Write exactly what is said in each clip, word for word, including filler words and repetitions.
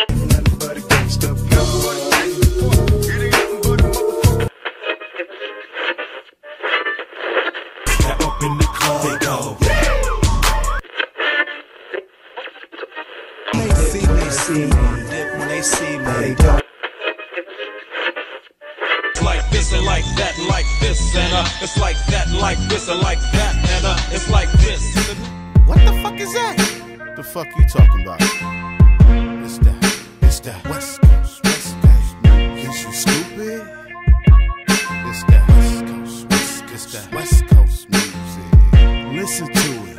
Nothing but a gangsta boy. Step up in the club, they go. They see me, see me. Dip when they see me, they don't. Like this and like that, and like this and uh, it's like that, and like this and like that, and uh, it's like this. What the fuck is that? The fuck you talking about? It's that, it's that West Coast, West Coast music. Is you stupid? It's that West Coast, West Coast, it's that West Coast music. Listen to it.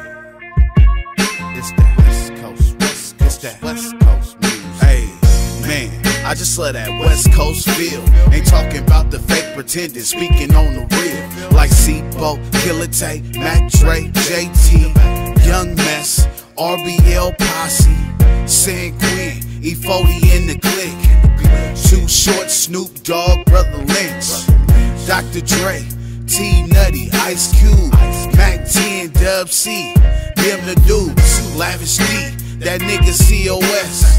It's that West Coast, West Coast, it's that West Coast music. Hey, man, I just love that West Coast feel. Ain't talking about the fake pretending, speaking on the real. Like C-Bo, Killer Tay, Mac Dre, J T, Young Mess, R B L Posse, San Quinn, E forty in the clique, Too Short, Snoop Dogg, Brother Lynch, Doctor Dre, T Nutty, Ice Cube, Mac ten, Dub C, them the dudes, Lavish D, that nigga C O S,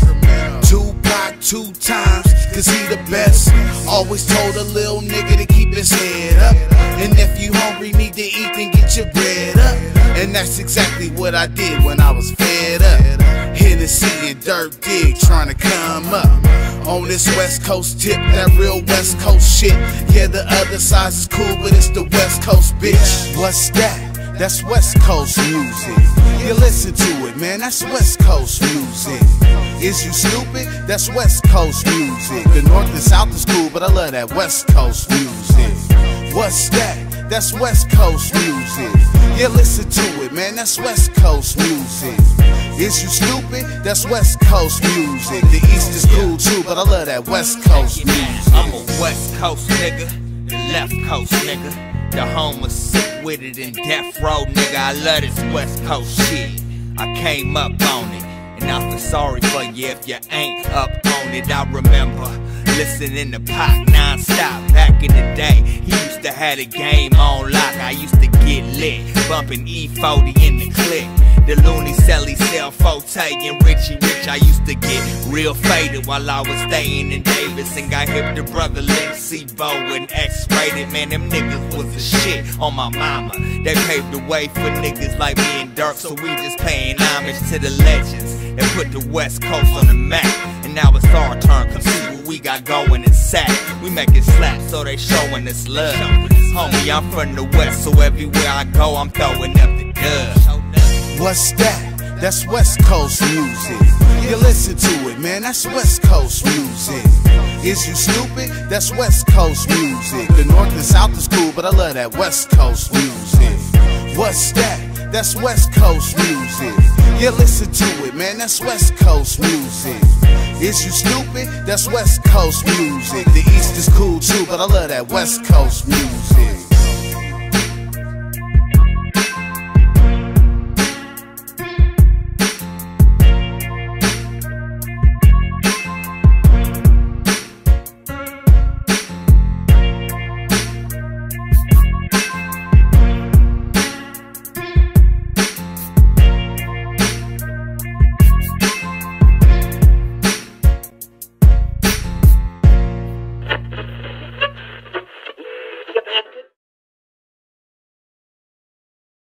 Tupac two times, cause he the best. Always told a little nigga to keep his head up, and if you hungry, need to eat, then get your bread up. And that's exactly what I did when I was fed up. Hennessy and Dirt Dig trying to come up on this West Coast tip, that real West Coast shit. Yeah, the other side is cool, but it's the West Coast, bitch. What's that? That's West Coast music. You listen to it, man, that's West Coast music. Is you stupid? That's West Coast music. The North and South is cool, but I love that West Coast music. What's that? That's West Coast music. You listen to it, man, that's West Coast music. Is you stupid? That's West Coast music. The East is cool too, but I love that West Coast music. I'm a West Coast nigga, the left coast nigga. The home was sick with it in death row, nigga. I love this West Coast shit. I came up on it, and I feel sorry for you if you ain't up on it. I remember listening to Pac non-stop back in the day. He used to have the game on lock. I used to get lit, bumping E forty in the click. The Looney Sally sell Forte and Richie Rich. I used to get real faded while I was staying in Davis, and got hip to Brother Lynch, C-Bo, and X-Rated. Man, them niggas was the shit on my mama. They paved the way for niggas like me and Dirk, so we just paying homage to the legends that put the West Coast on the map. And now it's our turn, come see what we got going in Sac. We make it slap, so they showing us love. Homie, I'm from the West, so everywhere I go, I'm throwing up the dub. What's that? That's West Coast music. You listen to it, man, that's West Coast music. Is you stupid? That's West Coast music. The North and South is cool, but I love that West Coast music. What's that? That's West Coast music. You listen to it, man, that's West Coast music. Is you stupid? That's West Coast music. The East is cool too, but I love that West Coast music.